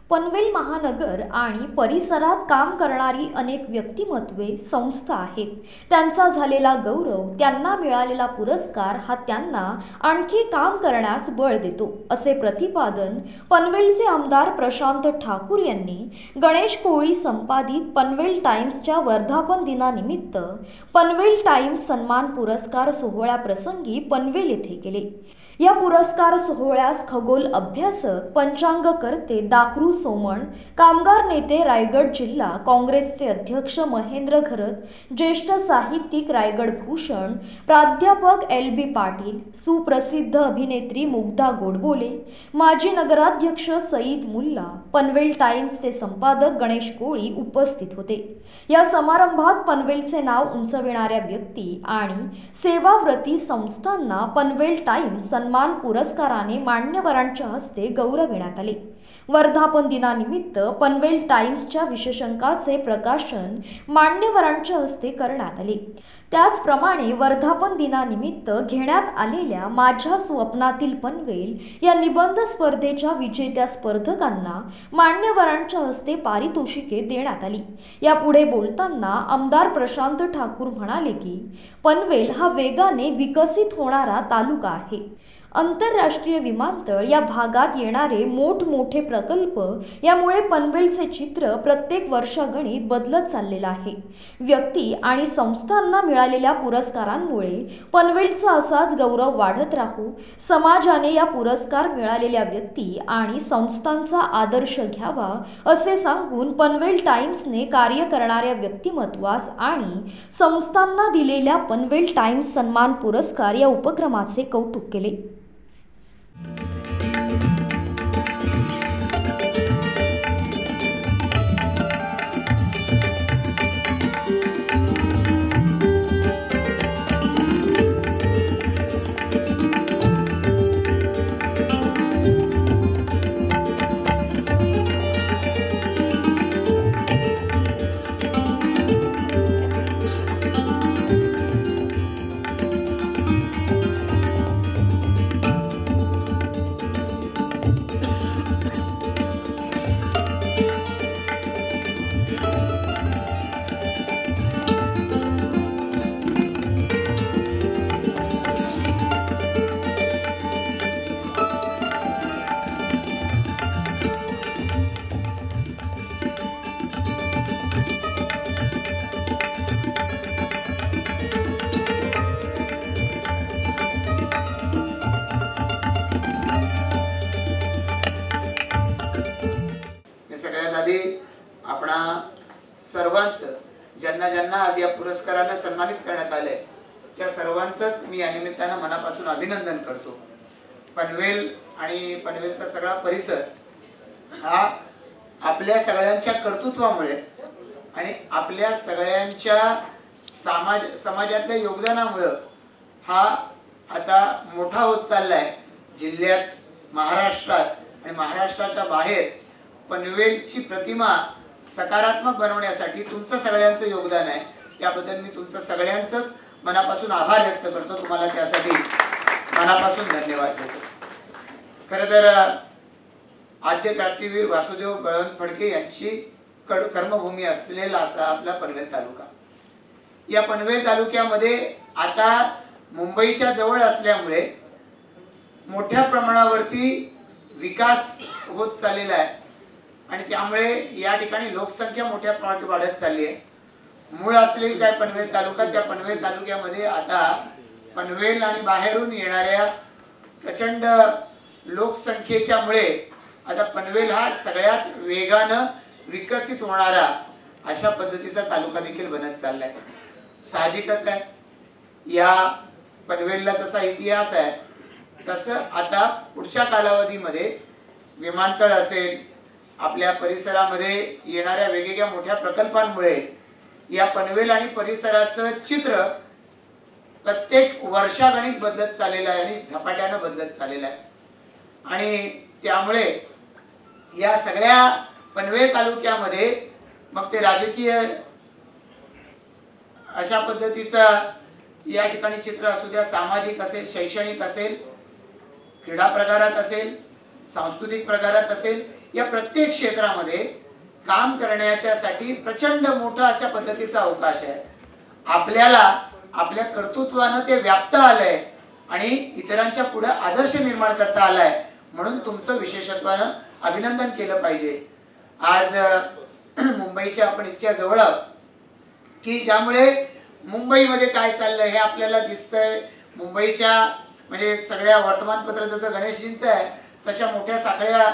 पनवेल महानगर आणि परिसरात काम करणारी अनेक व्यक्तिमत्वे, संस्था आहेत. त्यांचा झालेला गौरव, त्यांना मिळालेला पुरस्कार हा त्यांना आणखी काम करण्यास बळ देतो, असे प्रतिपादन पनवेलचे आमदार प्रशांत ठाकूर यांनी गणेश कोळी संपादित पनवेल टाइम्सच्या वर्धापन दिनानिमित्त पनवेल टाइम्स सन्मान पुरस्कार सोहळ्याप्रसंगी पनवेल येथे केले. या पुरस्कार सोहळ्यास खगोल अभ्यासक, पंचांगकर्ते दाकरू सोमण, कामगार नेते रायगड जिल्हा काँग्रेसचे अध्यक्ष महेंद्र घरत, ज्येष्ठ साहित्यिक रायगड भूषण, प्राध्यापक LB पाटील, सुप्रसिद्ध अभिनेत्री मुग्धा गोडबोले, माजी नगराध्यक्ष सईद मुल्ला, पनवेल टाइम्सचे संपादक गणेश कोळी उपस्थित होते. या समारंभात पनवेलचे नाव उंचविणाऱ्या व्यक्ती आणि सेवाव्रती संस्थांना पनवेल टाइम्स सन्मान पुरस्काराने मान्यवरांच्या हस्ते गौरविण्यात आले. वर्धापन दिनानिमित्त पनवेल टाइम्सच्या विशेषांकाचे प्रकाशन मान्यवरांच्या हस्ते करण्यात आले. त्याचप्रमाणे वर्धापन दिनानिमित्त घेण्यात आलेल्या माझ्या स्वप्नातील पनवेल या निबंध स्पर्धेच्या विजेत्या स्पर्धकांना मान्यवरांच्या हस्ते पारितोषिके देण्यात आली. यापुढे बोलताना आमदार प्रशांत ठाकूर म्हणाले की पनवेल हा वेगाने विकसित होणारा तालुका आहे. आंतरराष्ट्रीय विमानतळ, या भागात येणारे मोठमोठे प्रकल्प यामुळे पनवेलचे चित्र प्रत्येक वर्षागणिक बदलत चाललेलं आहे. व्यक्ती आणि संस्थांना मिळालेल्या पुरस्कारांमुळे पनवेलचा असाच गौरव वाढत राहू. समाजाने या पुरस्कार मिळालेल्या व्यक्ती आणि संस्थांचा आदर्श घ्यावा, असे सांगून पनवेल टाइम्सने कार्य करणाऱ्या व्यक्तिमत्वास आणि संस्थांना दिलेल्या पनवेल टाइम्स सन्मान पुरस्कार या उपक्रमाचे कौतुक केले. आपणा सर्वांचं ज्यांना ज्यांना आज या पुरस्काराने सन्मानित करण्यात आले त्या सर्वांचंच मी या निमित्ताने मनापासून अभिनंदन करतो. पनवेल आणि पनवेलचा सगळा परिसर हा आपल्या सगळ्यांच्या कर्तृत्वामुळे आणि आपल्या सगळ्यांच्या समाजातल्या योगदानामुळे हा आता मोठा होत चाललाय. जिल्ह्यात, महाराष्ट्रात आणि महाराष्ट्राच्या बाहेर पनवेलची प्रतिमा सकारात्मक बनवण्यासाठी तुमचं सगळ्यांचं योगदान आहे. त्याबद्दल मी तुमचं सगळ्यांचंच मनापासून आभार व्यक्त करतो. तुम्हाला त्यासाठी मनापासून धन्यवाद देतो. खरं तर आद्य क्रांतीवीर वासुदेव बळवंत फडके यांची कर्मभूमी असलेला असा आपला पनवेल तालुका. या पनवेल तालुक्यामध्ये आता मुंबईच्या जवळ असल्यामुळे मोठ्या प्रमाणावरती विकास होत चाललेला आहे आणि त्यामुळे या ठिकाणी लोकसंख्या मोठ्या प्रमाणात वाढत चालली आहे. मूळ असलेली काय पनवेल तालुका, त्या पनवेल तालुक्यामध्ये आता पनवेल आणि बाहेरून येणाऱ्या प्रचंड लोकसंख्येच्या मुळे आता पनवेल हा सगळ्यात वेगानं विकसित होणारा अशा पद्धतीचा तालुका देखील बनत चाललाय. साहजिकच आहे, या पनवेलला जसा इतिहास आहे तसं आता पुढच्या कालावधीमध्ये विमानतळ असेल, आपल्या परिसरामध्ये येणाऱ्या वेगवेगळ्या मोठ्या प्रकल्पांमुळे या पनवेल आणि परिसराचं चित्र प्रत्येक वर्षागणिक बदलत चाललेलं आहे आणि झपाट्यानं बदलत चाललेलं आहे. आणि त्यामुळे या सगळ्या पनवेल तालुक्यामध्ये मग ते राजकीय अशा पद्धतीचं या ठिकाणी चित्र असू द्या, सामाजिक असेल, शैक्षणिक असेल, क्रीडा प्रकारात असेल, सांस्कृतिक प्रकारात असेल, या प्रत्येक क्षेत्रामध्ये काम करण्याच्यासाठी प्रचंड मोठा अशा पद्धतीचा अवकाश आहे. आपल्याला आपल्या कर्तृत्वानं ते व्याप्त आलंय आणि इतरांच्या पुढे आदर्श निर्माण करता आलाय, म्हणून तुमचं विशेषत्वानं अभिनंदन केलं पाहिजे. आज मुंबईच्या आपण इतक्या जवळ आहोत की ज्यामुळे मुंबईमध्ये काय चाललंय हे आपल्याला दिसतंय. मुंबईच्या म्हणजे सगळ्या वर्तमानपत्र जसं गणेशजींचं आहे तशा मोठ्या साखळ्या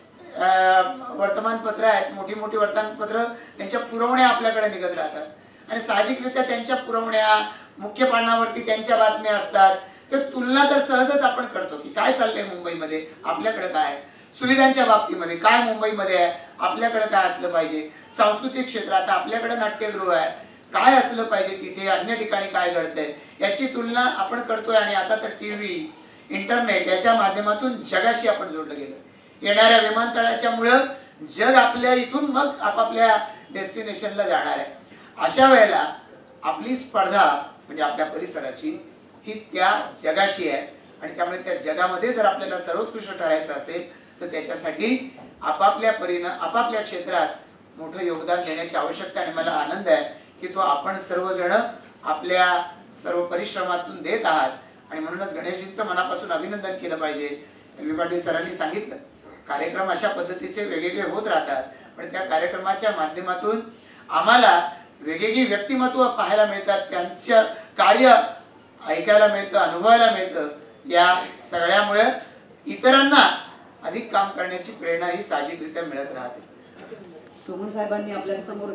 वर्तमानपत्र आहेत, मोठी मोठी वर्तमानपत्र, त्यांच्या पुरवण्या आपल्याकडे निघत राहतात आणि साहजिकरित्या त्यांच्या पुरवण्या मुख्य पानावरती त्यांच्या बातम्या असतात. तर तुलना तर सहजच आपण करतो की काय चाललंय मुंबईमध्ये, आपल्याकडे काय आहे, सुविधांच्या बाबतीमध्ये काय मुंबईमध्ये आहे, आपल्याकडे काय असलं पाहिजे, सांस्कृतिक क्षेत्रात आपल्याकडे नाट्यगृह आहे, काय असलं पाहिजे तिथे, अन्य ठिकाणी काय घडतंय, याची तुलना आपण करतोय. आणि आता तर टीव्ही, इंटरनेट याच्या माध्यमातून जगाशी आपण जोडलं गेलो. येणाऱ्या विमानतळाच्या मुळे जग आपल्या इथून मग आपापल्या डेस्टिनेशनला जाणार आहे. अशा वेळेला आपली स्पर्धा म्हणजे आपल्या परिसराची ही त्या जगाशी आहे आणि त्यामुळे त्या जगामध्ये जर आपल्याला सर्वोत्कृष्ट ठरायचं असेल तर त्याच्यासाठी आपापल्या परीनं आपापल्या क्षेत्रात मोठं योगदान देण्याची आवश्यकता. आणि मला आनंद आहे की तो आपण सर्वजण आपल्या सर्व परिश्रमातून देत आहात आणि म्हणूनच गणेशजींचं मनापासून अभिनंदन केलं पाहिजे. एल पाटील सरांनी सांगितलं कार्यक्रम अशा पद्धतीचे वेगवेगळे होत राहतात, पण त्या कार्यक्रमाच्या माध्यमातून आम्हाला वेगवेगळी व्यक्तिमत्व पाहायला मिळतात, त्यांचं कार्य ऐकायला मिळतं, अनुभवायला मिळतं. या सगळ्यामुळे इतरांना अधिक काम करण्याची प्रेरणा ही साहजिकरित्या मिळत राहते. सोमन साहेबांनी आपल्या समोर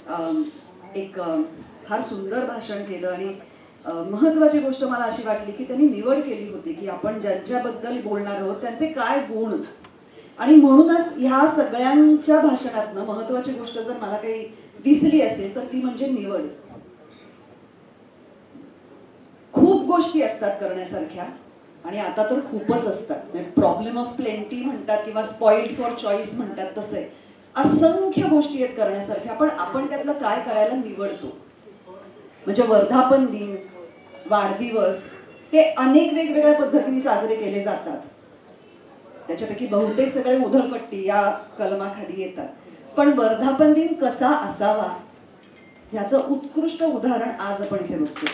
एक फार सुंदर भाषण केलं आणि महत्वाची गोष्ट मला अशी वाटली की त्यांनी निवड केली होती की आपण ज्यांच्याबद्दल बोलणार आहोत त्यांचे काय गुण. आणि म्हणूनच ह्या सगळ्यांच्या भाषणातनं महत्वाची गोष्ट जर मला काही दिसली असेल तर ती म्हणजे निवड. खूप गोष्टी असतात करण्यासारख्या आणि आता तर खूपच असतात. प्रॉब्लेम ऑफ प्लेंटी म्हणतात किंवा स्पॉइल्ड फॉर चॉईस म्हणतात, तसे असंख्य गोष्टी आहेत करण्यासारख्या, पण आपण त्यातलं काय करायला निवडतो. म्हणजे वर्धापन दिन, वाढदिवस हे अनेक वेगवेगळ्या पद्धतीने साजरे केले जातात. त्याच्यापैकी बहुतेक सगळे उधळपट्टी या कलमाखाली येतात. पण वर्धापन दिन कसा असावा ह्याचं उत्कृष्ट उदाहरण आज आपण इथे बघतो.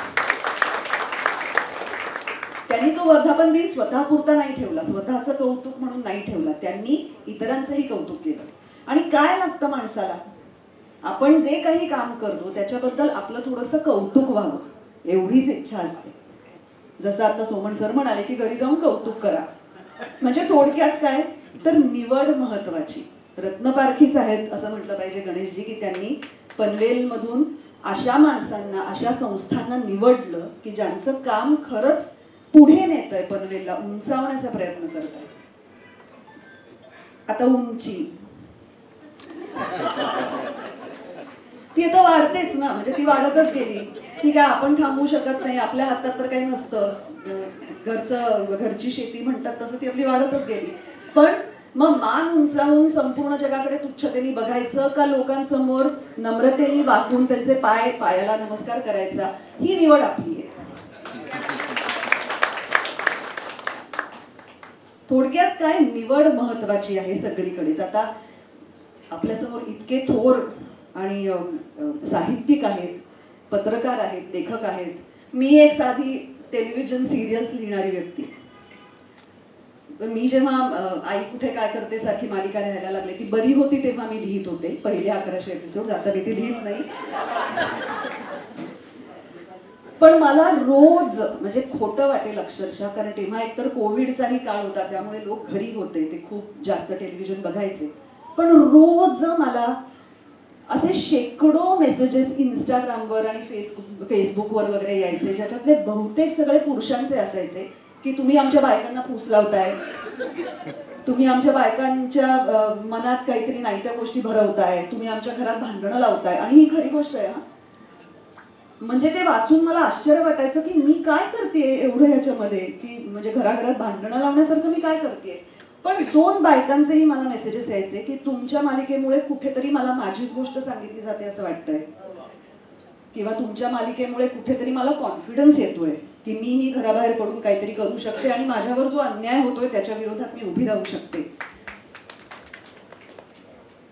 त्यांनी तो वर्धापन दिन स्वतःपुरता नाही ठेवला, स्वतःचं कौतुक म्हणून नाही ठेवला, त्यांनी इतरांचंही कौतुक केलं. आणि काय लागतं माणसाला, आपण जे काही काम करतो त्याच्याबद्दल आपलं थोडंसं कौतुक व्हावं एवढीच इच्छा असते. जसं आता सोमन सर म्हणाले की घरी जाऊन कौतुक करा. म्हणजे थोडक्यात काय तर निवड महत्वाची. रत्नपारखीच आहेत असं म्हटलं पाहिजे गणेशजी की त्यांनी पनवेलमधून अशा माणसांना, अशा संस्थांना निवडलं की ज्यांचं काम खरंच पुढे नेतंय, पनवेलला उंचावण्याचा प्रयत्न करताय. आता उंची ती आता वाढतेच ना, म्हणजे ती वाढतच गेली. ती काय आपण थांबवू शकत नाही, आपल्या हातात तर काही नसतं. घरची शेती म्हणतात तसं ती आपली वाढतच गेली. पण मग मान उंचावून संपूर्ण जगाकडे तुच्छतेने बघायचं का लोकांसमोर नम्रतेने वाकून त्यांचे पायाला नमस्कार करायचा, ही निवड आपली आहे. थोडक्यात काय निवड महत्वाची आहे सगळीकडेच. आता आपल्यासमोर इतके थोर आणि साहित्यिक आहेत, पत्रकार आहेत, लेखक आहेत. मी एक साधी टेलिव्हिजन सिरियल्स लिहिणारी व्यक्ती. मी जेव्हा आई कुठे काय करते सारखी मालिका लिहायला लागली, ती बरी होती तेव्हा मी लिहित होते पहिले 1100 एपिसोड, आता मी ती लिहित नाही. पण मला रोज म्हणजे खोटं वाटेल अक्षरशः, कारण तेव्हा एकतर कोविडचाही काळ होता त्यामुळे लोक घरी होते, ते खूप जास्त टेलिव्हिजन बघायचे. पण रोज मला असे शेकडो मेसेजेस इंस्टाग्रामवर आणि फेसबुकवर वगैरे यायचे, ज्याच्यातले बहुतेक सगळे पुरुषांचे असायचे की तुम्ही आमच्या बायकांना फूस लावताय, तुम्ही आमच्या बायकांच्या मनात काहीतरी नाही त्या गोष्टी भरवताय, तुम्ही आमच्या घरात भांडणं लावताय. आणि ही खरी गोष्ट आहे हा. म्हणजे ते वाचून मला आश्चर्य वाटायचं की मी काय करते एवढं ह्याच्यामध्ये, की म्हणजे घराघरात भांडणं लावण्यासारखं मी काय करते. पण 2 बायकांचेही मला मेसेजेस यायचे की तुमच्या मालिकेमुळे कुठेतरी मला माझीच गोष्ट सांगितली जाते असं वाटतंय, किंवा तुमच्या मालिकेमुळे कुठेतरी मला कॉन्फिडन्स येतोय की मी ही घराबाहेर पडून काहीतरी करू शकते आणि माझ्यावर जो अन्याय होतोय त्याच्या विरोधात मी उभी राहू शकते.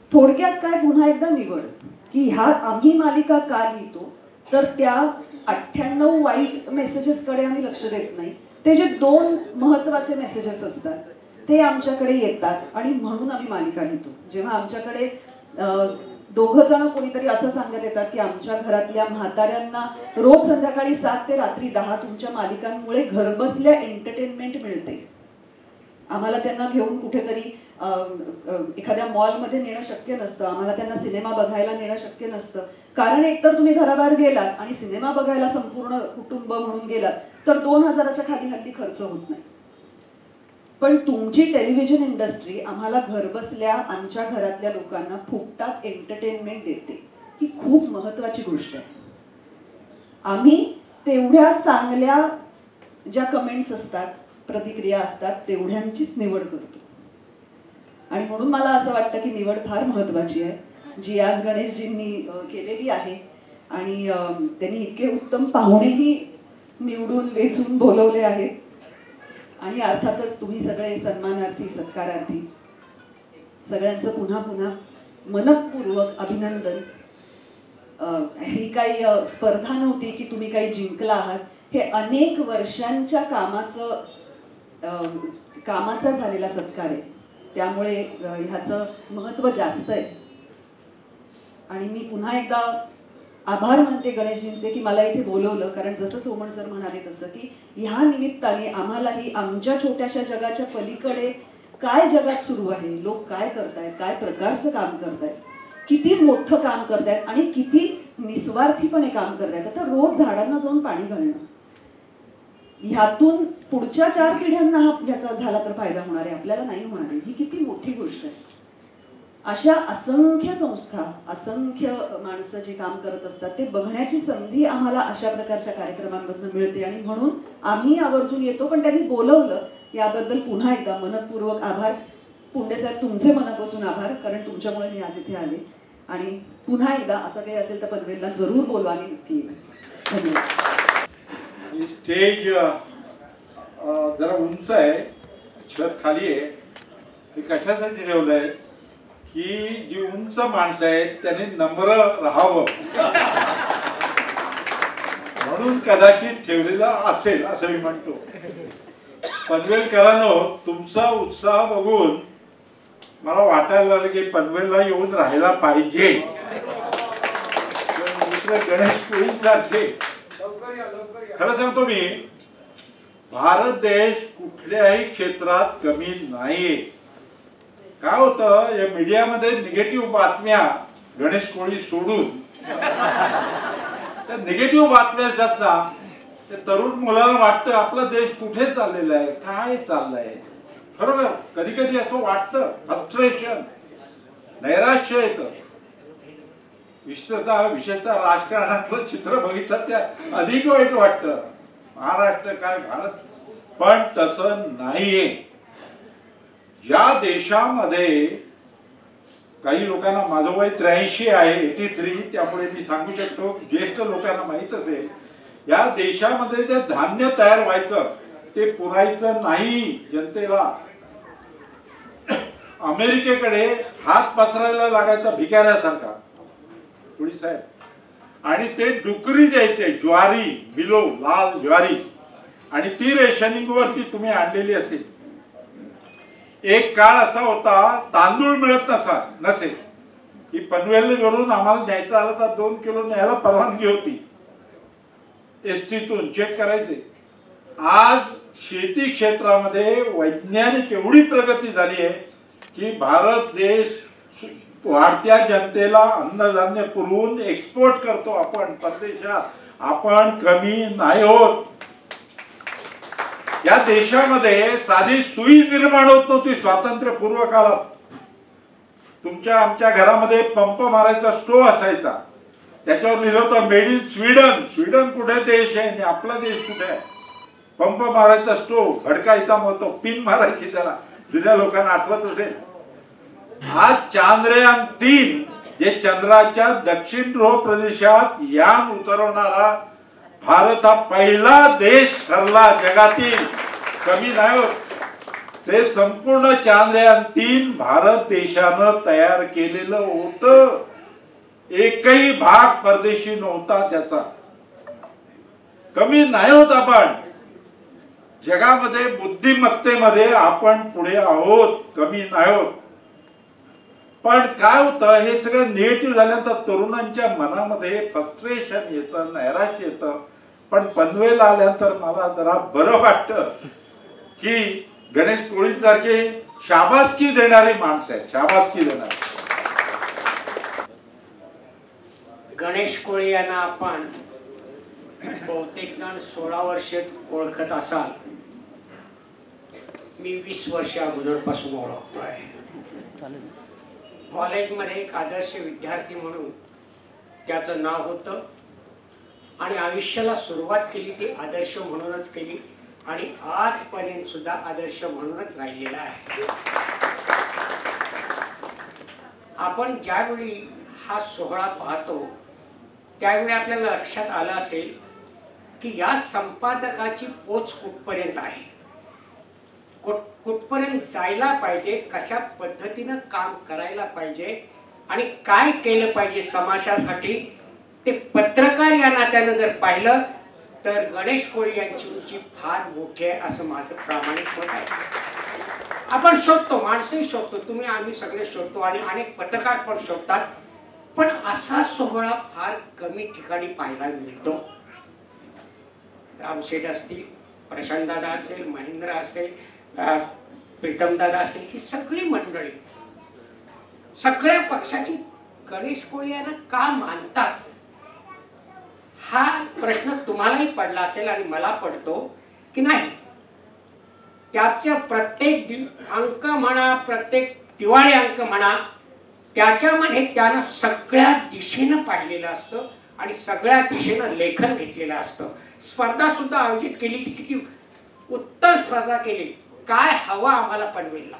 थोडक्यात काय, पुन्हा एकदा निवड की ह्या आम्ही मालिका का लिहितो, तर त्या 98 वाईट मेसेजेसकडे आम्ही लक्ष देत नाही. ते जे 2 महत्त्वाचे मेसेजेस असतात ते आमच्याकडे येतात आणि म्हणून आम्ही मालिका लिहितो. जेव्हा आमच्याकडे दोघं जण कोणीतरी असं सांगत येतात की आमच्या घरातल्या म्हाताऱ्यांना रोज संध्याकाळी 7 ते रात्री 10 तुमच्या मालिकांमुळे घरबसल्या एंटरटेनमेंट मिळते, आम्हाला त्यांना घेऊन कुठेतरी एखाद्या मॉलमध्ये नेणं शक्य नसतं, आम्हाला त्यांना सिनेमा बघायला नेणं शक्य नसतं, कारण एकतर तुम्ही घराबाहेर गेलात आणि सिनेमा बघायला संपूर्ण कुटुंब म्हणून गेलात तर 2000च्या खाली हल्ली खर्च होत नाही. पण तुमची टेलिव्हिजन इंडस्ट्री आम्हाला घरबसल्या आमच्या घरातल्या लोकांना फुकटात एंटरटेनमेंट देते, ही खूप महत्त्वाची गोष्ट आहे. आम्ही तेवढ्या चांगल्या ज्या कमेंट्स असतात, प्रतिक्रिया असतात, तेवढ्यांचीच निवड करतो. आणि म्हणून मला असं वाटतं की निवड फार महत्त्वाची आहे, जी आज गणेशजींनी केलेली आहे. आणि त्यांनी इतके उत्तम पाहुणेही निवडून वेचून बोलवले आहेत. आणि अर्थातच तुम्ही सगळे सन्मानार्थी, सत्कारार्थी, सगळ्यांचं पुन्हा पुन्हा मनपूर्वक अभिनंदन. ही काही स्पर्धा नव्हती की तुम्ही काही जिंकला आहात, हे अनेक वर्षांच्या कामाचा झालेला सत्कार आहे, त्यामुळे ह्याचं महत्त्व जास्त आहे. आणि मी पुन्हा एकदा आभार मानते गणेशजींचे की मला इथे बोलवलं, कारण जसं सोमण सर म्हणाले तसं की ह्या निमित्ताने आम्हालाही आमच्या छोट्याशा जगाच्या पलीकडे काय जगात सुरू आहे, लोक काय करतायत, काय प्रकारचं काम करतायत, किती मोठं काम करतायत आणि किती निस्वार्थीपणे काम करतायत. आता रोज झाडांना जाऊन पाणी घालणं, ह्यातून पुढच्या 4 पिढ्यांना ह्याचा झाला तर फायदा होणार आहे, आपल्याला नाही होणार आहे, ही किती मोठी गोष्ट आहे. अशा असंख्य संस्था, असंख्य माणसं जे काम करत असतात ते बघण्याची संधी आम्हाला अशा प्रकारच्या कार्यक्रमांमधून मिळते. आणि म्हणून आम्ही आवर्जून येतो, पण त्यांनी बोलवलं याबद्दल पुन्हा एकदा मनपूर्वक आभार. पुंडे साहेब, तुमचे मनापासून आभार, कारण तुमच्यामुळे मी आज इथे आले. आणि पुन्हा एकदा असं काही असेल तर पनवेलला जरूर बोलवा, आणि नक्की येईल. धन्यवाद. स्टेज जरा उंच आहे, छत खाली आहे. हे कशासाठी ठेवलं आहे की जी उंच माणसं आहेत त्याने नम्र राहावं म्हणून कदाचित ठेवलेला असेल असं मी म्हणतो. पनवेलकरांनो, तुमचा उत्साह बघून मला वाटायला लागलं की पनवेलला येऊन राहायला पाहिजे. गणेश कोळींसारखे, खरं सांगतो मी, भारत देश कुठल्याही क्षेत्रात कमी नाहीये. काय होतं, या मीडियामध्ये निगेटिव्ह बातम्या गणेश कोळी सोडून त्या निगेटिव्ह बातम्या असतात ना, त्या तरुण मुलांना वाटतं आपला देश कुठे चाललेला आहे, काय चाललंय. खरोखर कधी कधी असं वाटतं, फ्रस्ट्रेशन, नैराश्य येतं. विशेषतः राजकारणातलं चित्र बघितलं त्या अधिक वाईट वाटतं. महाराष्ट्र काय, भारत, पण तसं नाहीये. ज्या देशामध्ये काही लोकांना, माझं वय 83 आहे, 83, त्यामुळे मी सांगू शकतो, ज्येष्ठ लोकांना माहित असेल, या देशामध्ये जे धान्य तयार व्हायचं ते पुरायचं नाही जनतेला. अमेरिकेकडे हात पसरायला लागायचा भिकाऱ्यासारखा कोळी साहेब, आणि ते डुकरी द्यायचे, ज्वारी, बिलो, लाल ज्वारी, आणि ती रेशनिंग वरती तुम्ही आणलेली असेल. एक काळ असा होता, तांदूळ मिळत नसे की पनवेलवरून आम्हाला न्यायचं आलं तर 2 किलो न्यायला परवानगी होती, एसटीतून चेक करायचे. आज शेती क्षेत्रामध्ये वैज्ञानिक एवढी प्रगती झाली आहे की भारत देश वाढत्या जनतेला अन्नधान्य पुरवून एक्सपोर्ट करतो आपण परदेशात. आपण कमी नाही होत. या देशामध्ये साधी सुई निर्माण होत नव्हती स्वातंत्र्यपूर्व काळात. तुमच्या आमच्या घरामध्ये पंप मारायचा स्टोव असायचा, त्याच्यावर लिहिलं होतं मेड इन स्वीडन. स्वीडन कुठे देश आहे आणि आपला देश कुठे आहे. पंप मारायचा स्टोव, भडकायचा मग तो पिन मारायची त्याला, जुन्या लोकांना आठवत असेल. आज चांद्रयान 3 जे चंद्राच्या दक्षिण ध्रुव प्रदेशात यान उतरवणारा भारत हा पहिला देश ठरला जगातील, कमी नाही होत. ते संपूर्ण चांद्रयान-3 भारत देशानं तयार केलेलं होतं. एकही भाग परदेशी नव्हता त्याचा. कमी नाही होत आपण जगामध्ये, बुद्धिमत्तेमध्ये आपण पुढे आहोत, कमी नाही होत. पण काय होतं, हे सगळं निगेटिव्ह झाल्यानंतर तरुणांच्या मनामध्ये फ्रस्ट्रेशन येतं, नैराश्य येतं. पण पनवेल आल्यानंतर मला जरा बरं वाटतं की गणेश कोळींसारखे शाबासकी देणारी माणसं आहेत, शाबासकी देणारी. गणेश कोळी यांना आपण बहुतेक जण 16 वर्षे ओळखत असाल. मी 20 वर्ष अगोदरपासून ओळखतोय. कॉलेजमध्ये एक आदर्श विद्यार्थी म्हणून त्याचं नाव होतं आणि आयुष्याला सुरुवात केली ती आदर्श म्हणूनच केली आणि आजपर्यंत सुद्धा आदर्श म्हणूनच राहिलेला आहे. आपण ज्यावेळी हा सोहळा पाहतो त्यावेळी आपल्याला लक्षात आलं असेल की या संपादकाची पोच कुठपर्यंत आहे, कुठपर्यंत जायला पाहिजे, कशा पद्धतीनं काम करायला पाहिजे आणि काय केलं पाहिजे समाजासाठी. ते पत्रकार या नात्यानं जर पाहिलं तर गणेश कोळी यांची उंची फार मोठी आहे असं माझं प्रामाणिक मत आहे. आपण शोधतो, माणसंही शोधतो, तुम्ही आम्ही सगळे शोधतो आणि अनेक पत्रकार पण शोधतात. पण असा सोहळा फार कमी ठिकाणी पाहायला मिळतो. रामशेठ असतील, प्रशांतदादा असेल, महेंद्र असेल, प्रीतमदादा असेल, ही सगळी मंडळी सगळ्या पक्षाची गणेश कोळी यांना का मानतात हा प्रश्न तुम्हालाही पडला असेल आणि मला पडतो की नाही. त्याच्या प्रत्येक अंक म्हणा, प्रत्येक दिवाळी अंक म्हणा, त्याच्यामध्ये त्यानं सगळ्या दिशेनं पाहिलेलं असतं आणि सगळ्या दिशेनं लेखन घेतलेलं असतं. स्पर्धा सुद्धा आयोजित केली, ती किती उत्तम स्पर्धा केली. काय हवं आम्हाला पनवेलला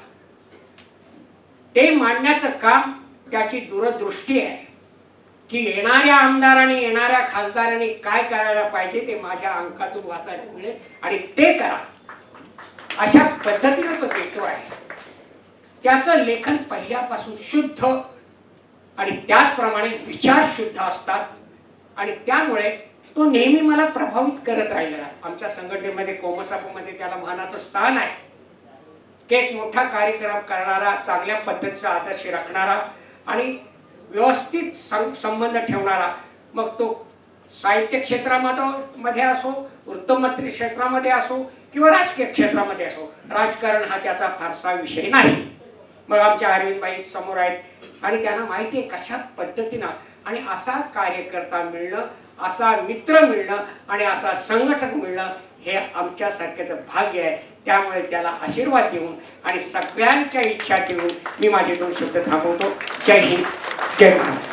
ते मांडण्याचं काम त्याची दूरदृष्टी आहे की येणाऱ्या आमदारांनी, येणाऱ्या खासदारांनी काय करायला पाहिजे ते माझ्या अंकातून वाचायला मिळेल आणि ते करा अशा पद्धतीने तो देतो आहे. त्याचं लेखन पहिल्यापासून शुद्ध आणि त्याचप्रमाणे विचार शुद्ध असतात आणि त्यामुळे तो नेहमी मला प्रभावित करत राहिलेला. आमच्या संघटनेमध्ये कोमसापूमध्ये त्याला मानाचं स्थान आहे की एक मोठा कार्यक्रम करणारा, चांगल्या पद्धतीचा आदर्श राखणारा आणि व्यवस्थित संबंध ठेवणारा. मग तो साहित्य क्षेत्रामध्ये असो, वृत्तपत्र क्षेत्रामध्ये असो किंवा राजकीय क्षेत्रामध्ये असो, राजकारण हा त्याचा फारसा विषय नाही. मग आमच्या अरविंदबाई समोर आहेत आणि त्यांना माहिती आहे कशा पद्धतीनं. आणि असा कार्यकर्ता मिळणं, असा मित्र मिळणं आणि असा संघटक मिळणं हे आमच्यासारख्याचं भाग्य आहे. त्यामुळे त्याला आशीर्वाद देऊन आणि सगळ्यांच्या इच्छा ठेवून मी माझे 2 शब्द थांबवतो. जय हिंद, जय महाराष्ट्र.